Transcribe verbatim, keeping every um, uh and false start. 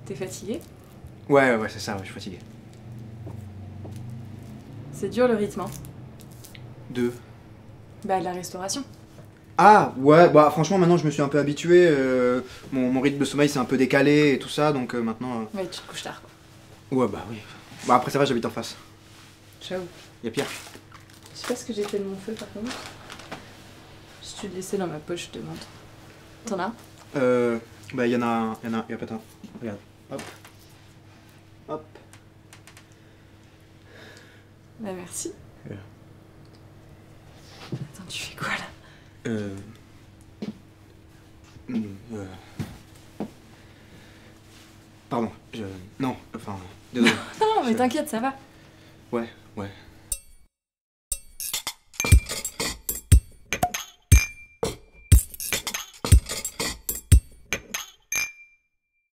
T'es fatigué? Ouais, ouais, c'est ça, ouais, je suis fatigué. C'est dur le rythme, hein? Deux. Bah, la restauration. Ah, ouais, bah franchement, maintenant je me suis un peu habitué. euh, mon, mon rythme de sommeil s'est un peu décalé et tout ça, donc euh, maintenant. Ouais, tu te couches tard, quoi. euh, Ouais, bah oui. Bah après, ça va, j'habite en face. J'avoue. Y'a pire. Je sais pas ce que j'ai fait de mon feu, par contre. Je te l'ai laissé dans ma poche, je te demande. T'en as? Euh. Bah, y'en a un. Y'en a un. Y'a pas un. Regarde. Hop. Hop. Bah, merci. Yeah. Attends, tu fais quoi, là? Euh. hmm, euh... Pardon, je. Non, enfin. Désolé. Non, mais Je- t'inquiète, ça va. Ouais, ouais.